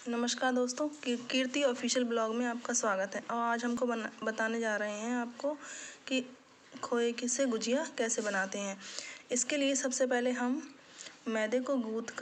नमस्कार दोस्तों, कीर्ति official blog में आपका स्वागत है। और आज हमको बताने जा रहे हैं आपको कि खोए की से गुजिया कैसे बनाते हैं। इसके लिए सबसे पहले हम मैदे को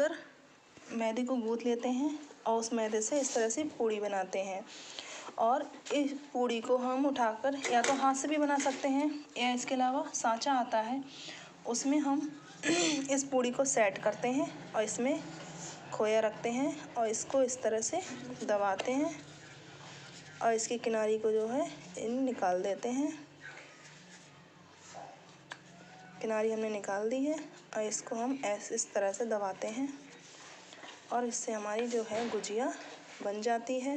गूँथ लेते हैं और उस मैदे से इस तरह से पूड़ी बनाते हैं। और इस पूड़ी को हम उठाकर या तो हाथ से भी बना सकते हैं या इसके अलावा सांचा आता है, उसमें हम इस पूड़ी को सेट करते हैं और इसमें खोया रखते हैं और इसको इस तरह से दबाते हैं और इसकी किनारी को जो है निकाल देते हैं। किनारी हमने निकाल दी है और इसको हम इस तरह से दबाते हैं और इससे हमारी जो है गुजिया बन जाती है।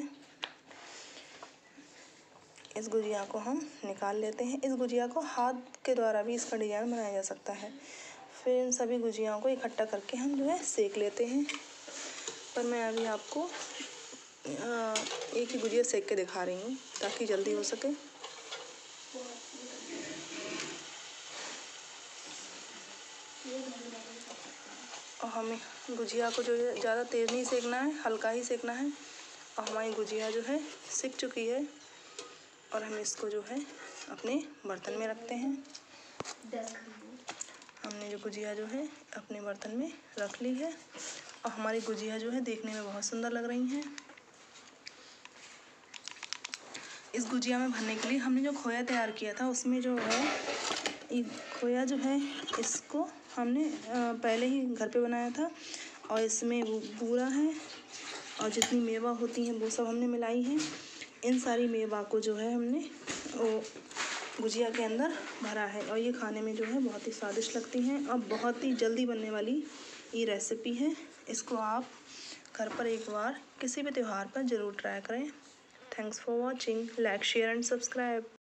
इस गुजिया को हम निकाल लेते हैं। इस गुजिया को हाथ के द्वारा भी इसका डिज़ाइन बनाया जा सकता है। फिर इन सभी गुजियाओं को इकट्ठा करके हम जो है सेक लेते हैं। पर मैं अभी आपको एक ही गुजिया सेक के दिखा रही हूँ ताकि जल्दी हो सके। और हमें गुजिया को जो है ज़्यादा तेज़ नहीं सेकना है, हल्का ही सेकना है। और हमारी गुजिया जो है सिक चुकी है और हम इसको जो है अपने बर्तन में रखते हैं। हमने जो गुजिया जो है अपने बर्तन में रख ली है और हमारी गुजिया जो है देखने में बहुत सुंदर लग रही हैं। इस गुजिया में भरने के लिए हमने जो खोया तैयार किया था उसमें जो है ये खोया जो है इसको हमने पहले ही घर पे बनाया था और इसमें वो बूरा है और जितनी मेवा होती हैं वो सब हमने मिलाई हैं। इन सारी मेवा को जो है हमने वो गुजिया के अंदर भरा है और ये खाने में जो है बहुत ही स्वादिष्ट लगती हैं और बहुत ही जल्दी बनने वाली ये रेसिपी है। इसको आप घर पर एक बार किसी भी त्यौहार पर ज़रूर ट्राई करें। Thanks for watching. Like, share and subscribe.